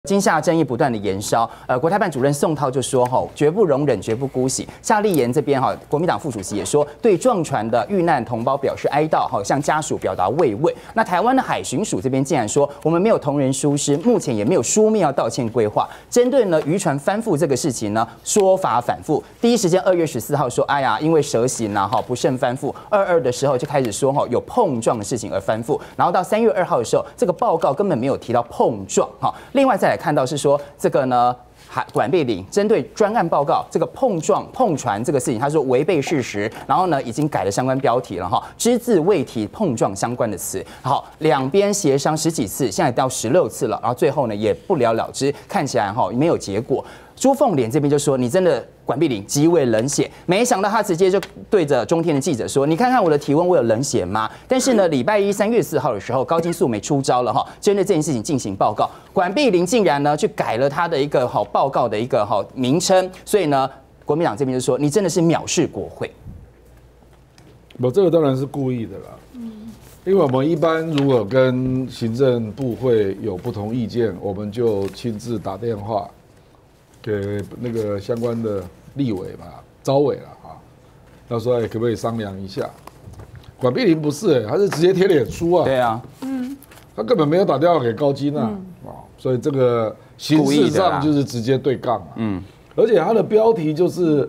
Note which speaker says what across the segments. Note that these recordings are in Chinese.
Speaker 1: 今夏争议不断的延烧，国台办主任宋涛就说，绝不容忍，绝不姑息。夏立言这边国民党副主席也说，对撞船的遇难同胞表示哀悼，向家属表达慰问。那台湾的海巡署这边竟然说，我们没有同仁疏失，目前也没有书面要道歉规划。针对呢渔船翻覆这个事情呢，说法反复。第一时间2月14号说，哎呀，因为蛇行啊，不慎翻覆。22的时候就开始说有碰撞的事情而翻覆，然后到3月2号的时候，这个报告根本没有提到碰撞。另外再来看到是说这个呢，管碧玲针对专案报告这个碰船这个事情，他说违背事实，然后呢已经改了相关标题了只字未提碰撞相关的词。好，两边协商10几次，现在到16次了，然后最后呢也不了了之，看起来没有结果。朱凤莲这边就说：“你真的管碧玲极为冷血。”没想到他直接就对着中天的记者说：“你看看我的体温，我有冷血吗？”但是呢，礼拜一3月4号的时候，高金素梅出招了针对这件事情进行报告，管碧玲竟然呢去改了他的一个报告的一个名称，所以呢，国民党这边就说：“你真的是藐视国会。”
Speaker 2: 我这个当然是故意的啦。因为我们一般如果跟行政部会有不同意见，我们就亲自打电话给那个相关的立委嘛、召委了他说可不可以商量一下？管碧玲不是他是直接贴脸书啊。
Speaker 1: 对啊，
Speaker 2: 他根本没有打电话给高金啊，所以这个形式上就是直接对杠而且他的标题就是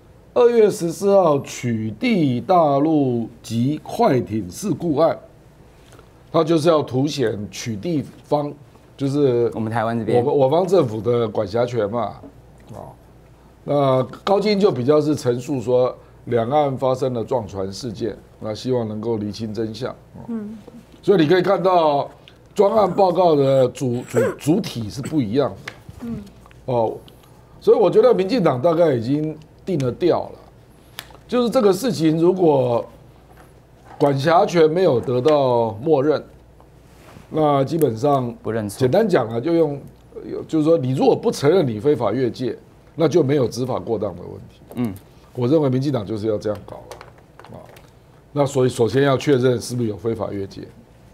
Speaker 2: 2月14号取缔大陆籍快艇事故案，他就是要凸显取缔方。就是
Speaker 1: 我们台湾这边，
Speaker 2: 我方政府的管辖权嘛，那高金就比较是陈述说两岸发生了撞船事件，那希望能够厘清真相。所以你可以看到专案报告的主体是不一样的。所以我觉得民进党大概已经定了调了，就是这个事情如果管辖权没有得到默认。那基本上
Speaker 1: 不认错，
Speaker 2: 简单讲啊，就是说，你如果不承认你非法越界，那就没有执法过当的问题。我认为民进党就是要这样搞了那所以首先要确认是不是有非法越界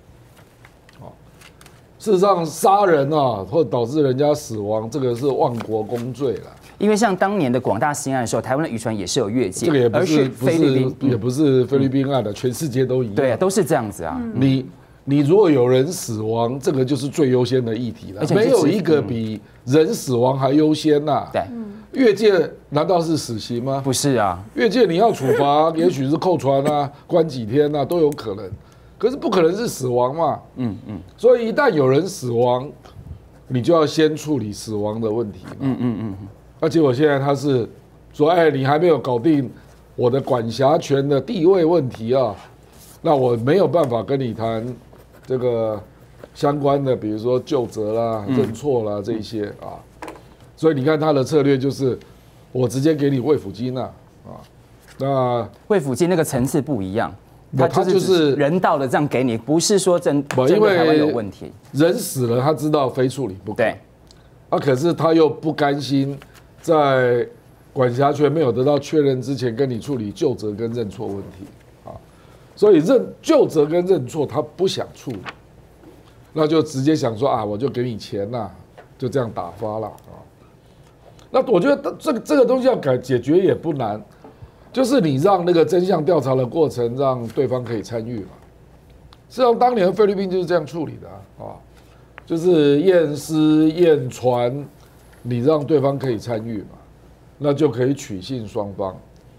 Speaker 2: 事实上，杀人或导致人家死亡，这个是亡国公罪了。因
Speaker 1: 为像当年的广大兴案的时候，台湾的渔船也是有越界，
Speaker 2: 这个也不是菲律宾案的，全世界都一样。
Speaker 1: 对啊，都是这样子啊。
Speaker 2: 你如果有人死亡，这个就是最优先的议题了，没有一个比人死亡还优先呐。
Speaker 1: 对，
Speaker 2: 越界难道是死刑吗？
Speaker 1: 不是啊，
Speaker 2: 越界你要处罚，也许是扣船啊、关几天啊都有可能，可是不可能是死亡嘛。所以一旦有人死亡，你就要先处理死亡的问题嘛。而且我现在他是说，你还没有搞定我的管辖权的地位问题啊，那我没有办法跟你谈这个相关的，比如说究责啦、认错啦这一些所以你看他的策略就是，我直接给你慰抚金那
Speaker 1: 慰抚金那个层次不一样，他就是人道的这样给你，不是说针对台湾有问题。
Speaker 2: 人死了，他知道非处理不可。
Speaker 1: 对，
Speaker 2: 可是他又不甘心在管辖权没有得到确认之前，跟你处理究责跟认错问题所以究责跟认错他不想处理，那就直接想说我就给你钱就这样打发了那我觉得这个东西要解决也不难，就是你让那个真相调查的过程让对方可以参与嘛。事实上，当年菲律宾就是这样处理的就是验尸验船，你让对方可以参与嘛，那就可以取信双方。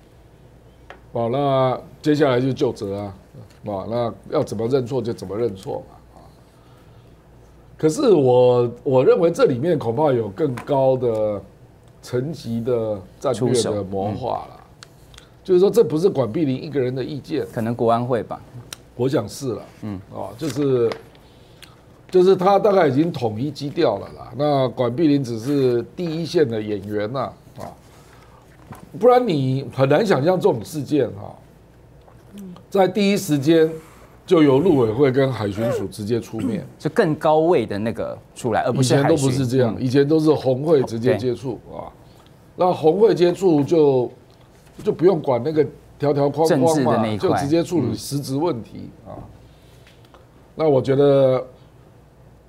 Speaker 2: 那接下来就究责那要怎么认错就怎么认错嘛可是我认为这里面恐怕有更高的层级的战略的谋划了，就是说这不是管碧玲一个人的意见，
Speaker 1: 可能国安会吧，
Speaker 2: 我想是了，就是他大概已经统一基调了啦，那管碧玲只是第一线的演员不然你很难想象这种事件在第一时间就由陆委会跟海巡署直接出面，
Speaker 1: 就更高位的那个出来，而不是海巡。
Speaker 2: 以前都不是这样，以前都是红会直接接触那红会接触就不用管那个条条框框嘛，就直接处理实质问题那我觉得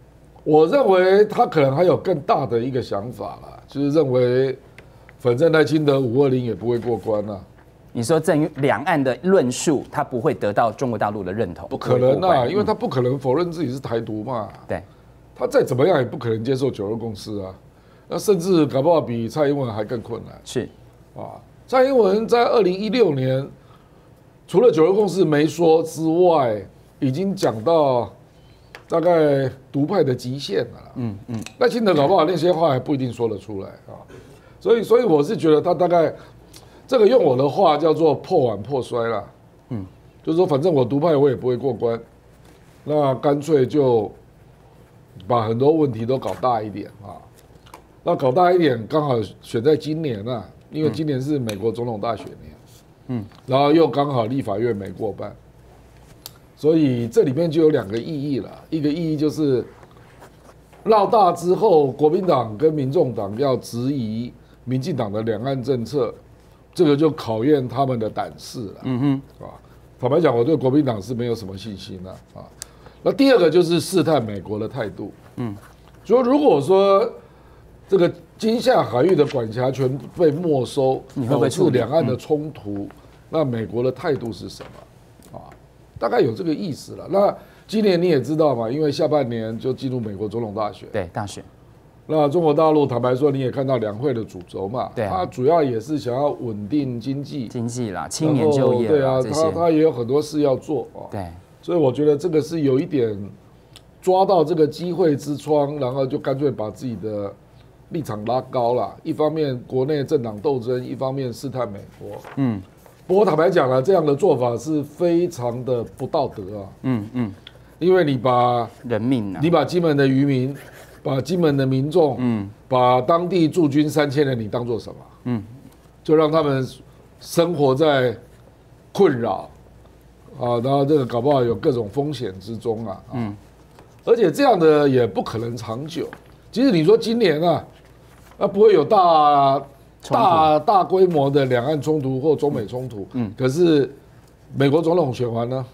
Speaker 2: 我认为他可能还有更大的一个想法啦，就是认为反正赖清德520也不会过关啦。
Speaker 1: 你说两岸的论述，他不会得到中国大陆的认同？
Speaker 2: 不可能啊，因为他不可能否认自己是台独嘛。
Speaker 1: 对，
Speaker 2: 他再怎么样也不可能接受9·2共识啊。那甚至搞不好比蔡英文还更困难。
Speaker 1: 是
Speaker 2: 啊，蔡英文在2016年除了9·2共识没说之外，已经讲到大概独派的极限了。赖清德搞不好那些话还不一定说得出来啊。所以我是觉得他大概。这个用我的话叫做破碗破摔啦，就是说反正我独派我也不会过关，那干脆就把很多问题都搞大一点啊，那搞大一点刚好选在今年啊，因为今年是美国总统大选年，然后又刚好立法院没过半，所以这里面就有2个意义了，一个意义就是闹大之后，国民党跟民众党要质疑民进党的两岸政策。这个就考验他们的胆识了，坦白讲，我对国民党是没有什么信心的啊。那第二个就是试探美国的态度，说如果说这个金厦海域的管辖权被没收，导致两岸的冲突，那美国的态度是什么？啊，大概有这个意思了。那今年你也知道嘛，因为下半年就进入美国总统大选，
Speaker 1: 对大选。那
Speaker 2: 中国大陆坦白说，你也看到两会的主轴嘛，
Speaker 1: 对、
Speaker 2: 它主要也是想要稳定经济
Speaker 1: 啦，青年就业，
Speaker 2: 对啊，它也有很多事要做啊，
Speaker 1: 对，
Speaker 2: 所以我觉得这个是有一点抓到这个机会之窗，然后就干脆把自己的立场拉高了。一方面国内政党斗争，一方面试探美国。不过坦白讲了，这样的做法是非常的不道德啊。因为你把
Speaker 1: 人命啊，
Speaker 2: 你把金门的渔民。把金门的民众，把当地驻军3000人，你当做什么？就让他们生活在困扰啊，然后这个搞不好有各种风险之中啊，而且这样的也不可能长久。其实你说今年啊，不会有大规模的两岸冲突或中美冲突，可是美国总统选完呢？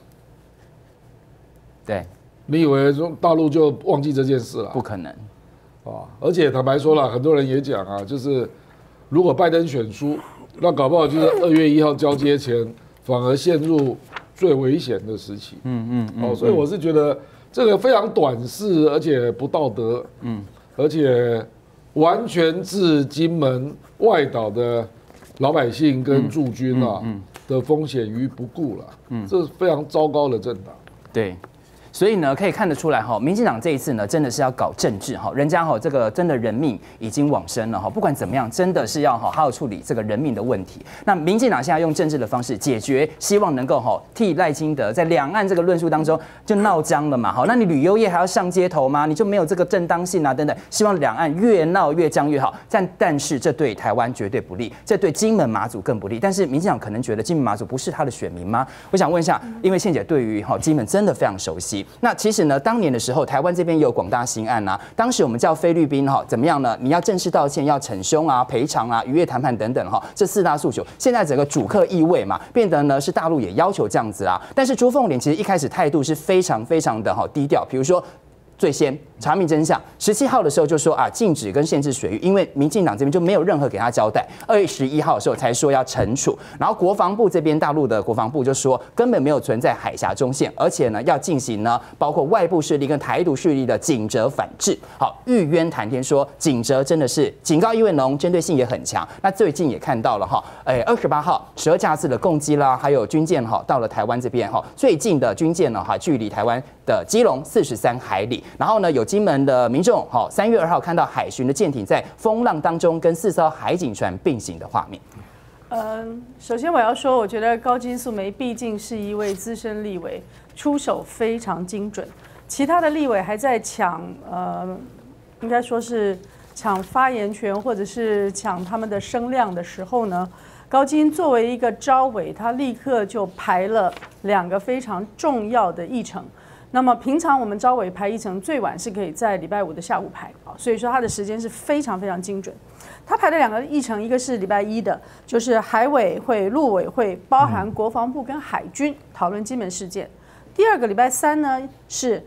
Speaker 1: 对。
Speaker 2: 你以为大陆就忘记这件事了？
Speaker 1: 不可能
Speaker 2: 啊！而且坦白说了，很多人也讲啊，就是如果拜登选输，那搞不好就是2月1号交接前，反而陷入最危险的时期。所以我是觉得这个非常短视，而且不道德。而且完全置金门外岛的老百姓跟驻军的风险于不顾了。这是非常糟糕的政党。
Speaker 1: 对。所以呢，可以看得出来哈，民进党这一次呢，真的是要搞政治哈，人家哈这个真的人命已经往生了哈，不管怎么样，真的是要好好处理这个人命的问题。那民进党现在用政治的方式解决，希望能够哈替赖清德在两岸这个论述当中就闹僵了嘛，好，那你旅游业还要上街头吗？你就没有这个正当性啊等等，希望两岸越闹越僵越好。但是这对台湾绝对不利，这对金门马祖更不利。但是民进党可能觉得金门马祖不是他的选民吗？我想问一下，因为宪姐对于金门真的非常熟悉。那其实呢，当年的时候，台湾这边也有广大刑案啊。当时我们叫菲律宾怎么样呢？你要正式道歉，要惩凶啊、赔偿啊、渔业谈判等等这4大诉求。现在整个主客意味嘛，变得呢是大陆也要求这样子啊。但是朱凤莲其实一开始态度是非常非常的低调，比如说。最先查明真相，17号的时候就说禁止跟限制水域，因为民进党这边就没有任何给他交代。2月11号的时候才说要惩处，然后国防部这边大陆的国防部就说根本没有存在海峡中线，而且呢要进行呢包括外部势力跟台独势力的警责反制。好，玉渊谈天说警责真的是警告意味浓，针对性也很强。那最近也看到了28号12架次的共机啦，还有军舰到了台湾这边最近的军舰呢距离台湾的基隆43海里。然后呢，有金门的民众3月2号看到海巡的舰艇在风浪当中跟4艘海警船并行的画面。
Speaker 3: 首先我要说，我觉得高金素梅毕竟是一位资深立委，出手非常精准。其他的立委还在抢，应该说是抢发言权或者是抢他们的声量的时候呢，高金作为一个召委，他立刻就排了2个非常重要的议程。那么平常我们召委排议程最晚是可以在礼拜5的下午排，所以说他的时间是非常非常精准。他排的2个议程，一个是礼拜1的，就是海委会、陆委会，包含国防部跟海军讨论金门事件；第二个礼拜3呢是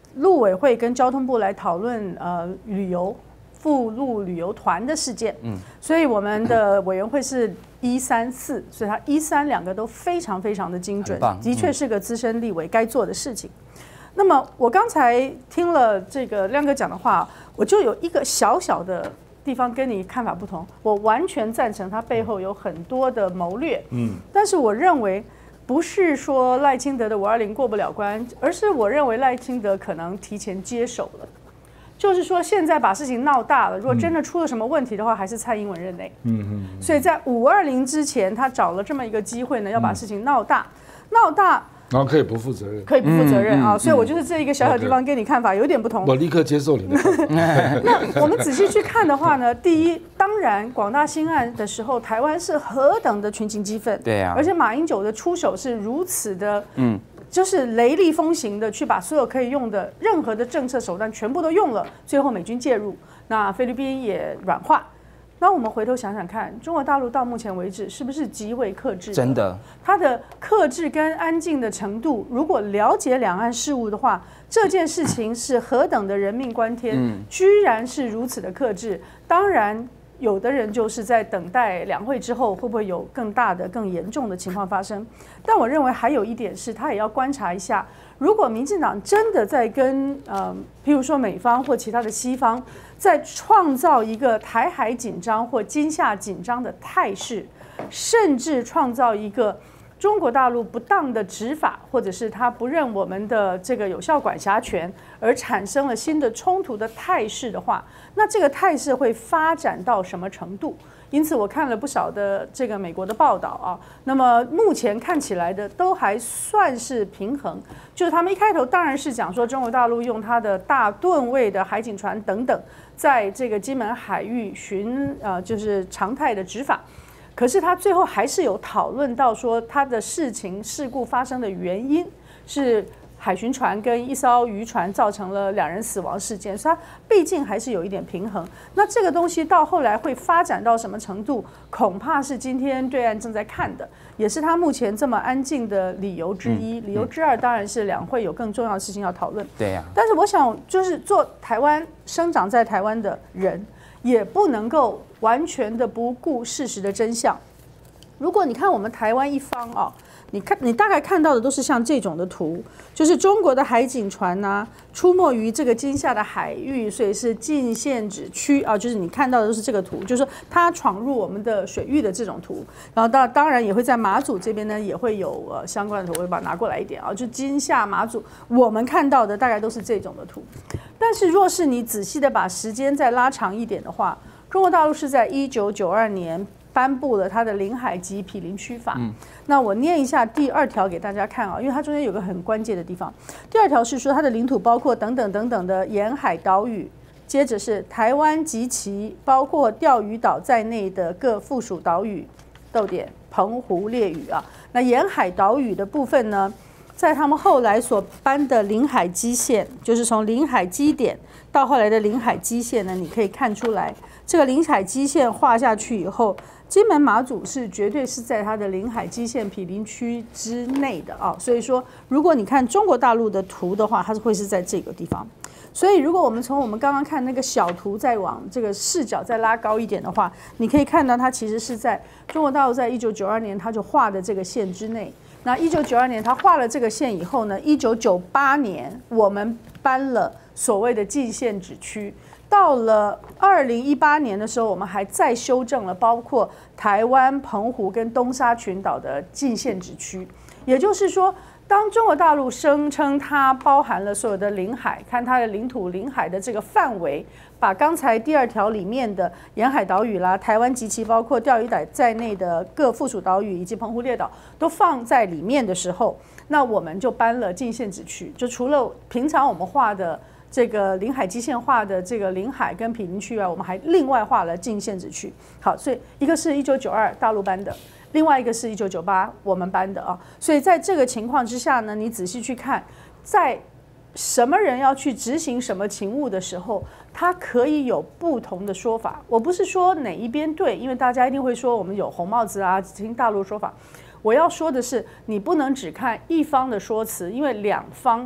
Speaker 3: 陆委会跟交通部来讨论旅游附录旅游团的事件，所以我们的委员会是134，所以它1、3两个都非常非常的精准，的确是个资深立委该做的事情。那么我刚才听了这个亮哥讲的话，我就有一个小小的地方跟你看法不同，我完全赞成他背后有很多的谋略，但是我认为不是说赖清德的520过不了关，而是我认为赖清德可能提前接手了。就是说，现在把事情闹大了，如果真的出了什么问题的话，还是蔡英文任内。所以在520之前，他找了这么一个机会呢，要把事情闹大，
Speaker 2: 然后可以不负责任，
Speaker 3: 可以不负责任啊。所以我就是这一个小小地方跟你看法有点不同。
Speaker 2: 我立刻接受你的看法。
Speaker 3: 那我们仔细去看的话呢，第一，当然广大兴案的时候，台湾是何等的群情激愤，
Speaker 1: 对啊，
Speaker 3: 而且马英九的出手是如此的，就是雷厉风行的去把所有可以用的任何的政策手段全部都用了，最后美军介入，那菲律宾也软化。那我们回头想想看，中国大陆到目前为止是不是极为克制？
Speaker 1: 真的，
Speaker 3: 它的克制跟安静的程度，如果了解两岸事务的话，这件事情是何等的人命关天，居然是如此的克制。当然，有的人就是在等待两会之后会不会有更大的、更严重的情况发生。但我认为还有一点是，他也要观察一下，如果民进党真的在跟譬如说美方或其他的西方，在创造一个台海紧张或金厦紧张的态势，甚至创造一个中国大陆不当的执法，或者是他不认我们的这个有效管辖权，而产生了新的冲突的态势的话，那这个态势会发展到什么程度？因此，我看了不少的这个美国的报道啊，那么目前看起来的都还算是平衡，就是他们一开头当然是讲说中国大陆用它的大吨位的海警船等等，在这个金门海域就是常态的执法。可是他最后还是有讨论到说，他的事故发生的原因是海巡船跟一艘渔船造成了2人死亡事件，所以它毕竟还是有一点平衡。那这个东西到后来会发展到什么程度，恐怕是今天对岸正在看的，也是他目前这么安静的理由之一。理由之二当然是两会有更重要的事情要讨论。
Speaker 1: 对呀。
Speaker 3: 但是我想，就是做台湾生长在台湾的人，也不能够完全的不顾事实的真相。如果你看我们台湾一方啊，你大概看到的都是像这种的图，就是中国的海警船啊出没于这个金厦的海域，所以是禁限制区啊，就是你看到的都是这个图，就是说它闯入我们的水域的这种图。然后当然也会在马祖这边呢，也会有相关的图，我会把它拿过来一点啊，就金厦马祖我们看到的大概都是这种的图。但是若是你仔细的把时间再拉长一点的话，中国大陆是在1992年颁布了它的领海及毗邻区法。那我念一下第2条给大家看啊，因为它中间有个很关键的地方。第2条是说它的领土包括等等等等的沿海岛屿，接着是台湾及其包括钓鱼岛在内的各附属岛屿（澎湖列屿）啊。那沿海岛屿的部分呢，在他们后来所颁的领海基线，就是从领海基点到后来的领海基线呢，你可以看出来，这个领海基线画下去以后，金门马祖是绝对是在它的领海基线毗邻区之内的啊。所以说，如果你看中国大陆的图的话，它会是在这个地方。所以，如果我们从我们刚刚看那个小图再往这个视角再拉高一点的话，你可以看到它其实是在中国大陆在1992年它就画的这个线之内。那1992年他画了这个线以后呢，1998年我们颁了所谓的禁限制区。到了2018年的时候，我们还再修正了包括台湾、澎湖跟东沙群岛的禁限制区。也就是说，当中国大陆声称它包含了所有的领海，看它的领土、领海的这个范围，把刚才第2条里面的沿海岛屿啦、台湾及其包括钓鱼岛在内的各附属岛屿以及澎湖列岛都放在里面的时候，那我们就颁了禁限制区。就除了平常我们画的这个领海基线画的这个领海跟毗邻区外，我们还另外画了禁限制区。好，所以一个是1992大陆颁的，另外一个是1998我们颁的啊。所以在这个情况之下呢，你仔细去看，在什么人要去执行什么勤务的时候，他可以有不同的说法。我不是说哪一边对，因为大家一定会说我们有红帽子啊，听大陆说法。我要说的是，你不能只看一方的说辞，因为两方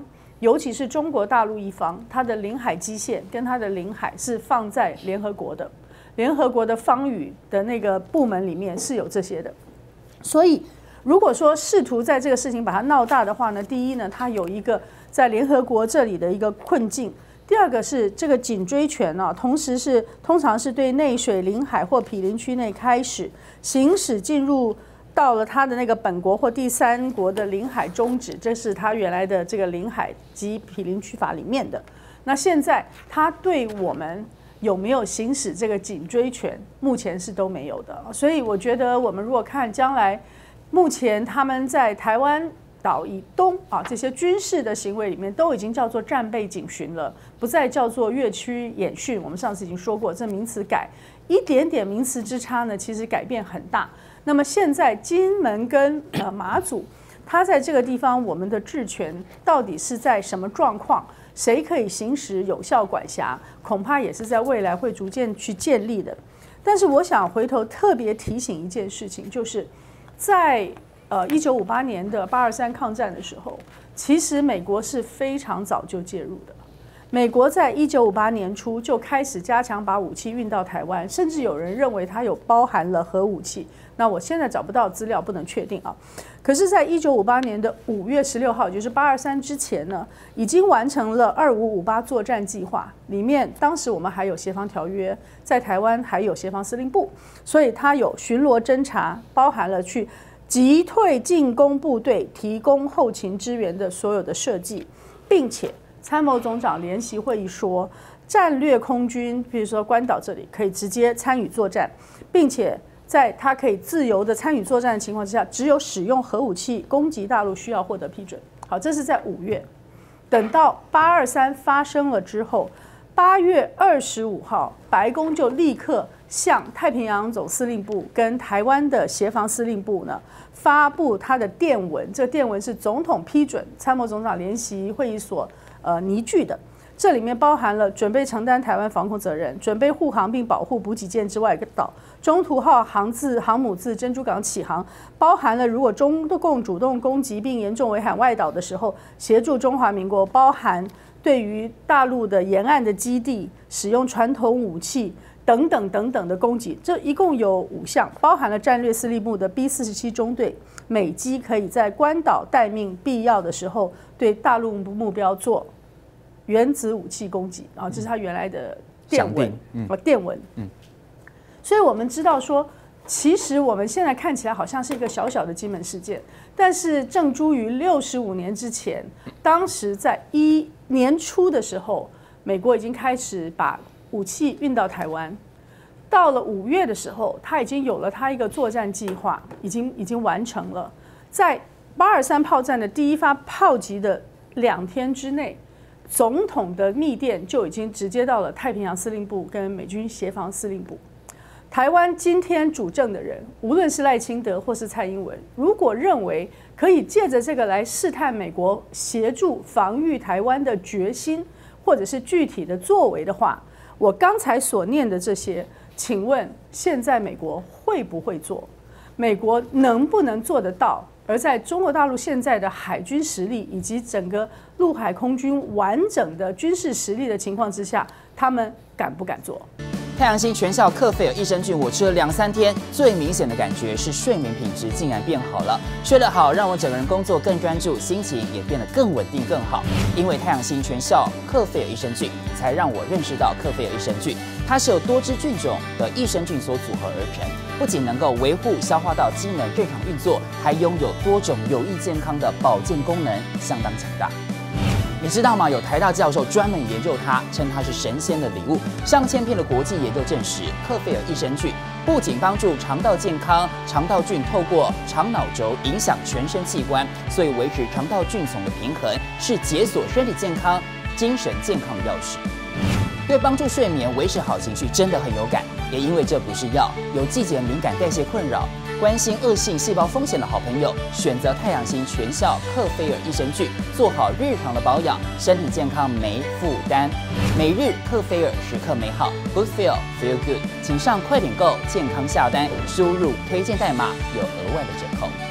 Speaker 3: 尤其是中国大陆一方，它的领海基线跟它的领海是放在联合国的，联合国的方语的那个部门里面是有这些的。所以，如果说试图在这个事情把它闹大的话呢，第一呢，它有一个在联合国这里的一个困境。第二个是这个颈椎权啊，通常是对内水领海或毗邻区内开始行使进入到了他的那个本国或第三国的领海终止，这是他原来的这个领海及毗邻区法里面的。那现在他对我们有没有行使这个颈椎权，目前是都没有的。所以我觉得我们如果看将来，目前他们在台湾岛以东啊，这些军事的行为里面都已经叫做战备警巡了，不再叫做越区演训。我们上次已经说过，这名词改一点点名词之差呢，其实改变很大。那么现在金门跟马祖，它在这个地方，我们的治权到底是在什么状况？谁可以行使有效管辖？恐怕也是在未来会逐渐去建立的。但是我想回头特别提醒一件事情，就是在1958年的823抗战的时候，其实美国是非常早就介入的。美国在1958年初就开始加强把武器运到台湾，甚至有人认为它有包含了核武器。那我现在找不到资料，不能确定啊。可是，在1958年的5月16号，也就是823之前呢，已经完成了2558作战计划。里面当时我们还有协防条约，在台湾还有协防司令部，所以它有巡逻侦察，包含了去击退进攻部队提供后勤支援的所有的设计，并且参谋总长联席会议说，战略空军，比如说关岛这里可以直接参与作战，并且在他可以自由的参与作战的情况之下，只有使用核武器攻击大陆需要获得批准。好，这是在5月。等到823发生了之后，8月25号，白宫就立刻向太平洋总司令部跟台湾的协防司令部呢发布他的电文，这电文是总统批准参谋总长联席会议所拟具的。这里面包含了准备承担台湾防空责任，准备护航并保护补给舰之外岛，中途号航母自珍珠港起航，包含了如果中共主动攻击并严重危害外岛的时候，协助中华民国，包含对于大陆的沿岸的基地使用传统武器等等等等的攻击，这一共有5项，包含了战略司令部的 B47中队，美机可以在关岛待命，必要的时候对大陆目标做原子武器攻击，然后这是他原来的电文，所以我们知道说，其实我们现在看起来好像是一个小小的金门事件，但是正诸于65年之前，当时在年初的时候，美国已经开始把武器运到台湾，到了5月的时候，他已经有了他一个作战计划，已经完成了，在823炮战的第一发炮击的2天之内。总统的密电就已经直接到了太平洋司令部跟美军协防司令部。台湾今天主政的人，无论是赖清德或是蔡英文，如果认为可以借着这个来试探美国协助防御台湾的决心，或者是具体的作为的话，我刚才所念的这些，请问现在美国会不会做？美国能不能做得到？而在中国大陆现在的海军实力以及整个陆海空军完整的军事实力的情况之下，他们敢不敢做？
Speaker 1: 太阳星全效克菲尔益生菌，我吃了2-3天，最明显的感觉是睡眠品质竟然变好了。睡得好，让我整个人工作更专注，心情也变得更稳定更好。因为太阳星全效克菲尔益生菌，才让我认识到克菲尔益生菌，它是由多支菌种的益生菌所组合而成，不仅能够维护消化道机能正常运作，还拥有多种有益健康的保健功能，相当强大。你知道吗？有台大教授专门研究它，称它是神仙的礼物。上千篇的国际研究证实，克菲尔益生菌不仅帮助肠道健康，肠道菌透过肠脑轴影响全身器官，所以维持肠道菌丛的平衡是解锁身体健康、精神健康的钥匙。对帮助睡眠、维持好情绪真的很有感。也因为这不是药，有季节敏感、代谢困扰、关心恶性细胞风险的好朋友，选择太阳星全效克菲尔益生菌，做好日常的保养，身体健康没负担。每日克菲尔，时刻美好 ，Good Feel Feel Good， 请上快点购健康下单，输入推荐代码有额外的折扣。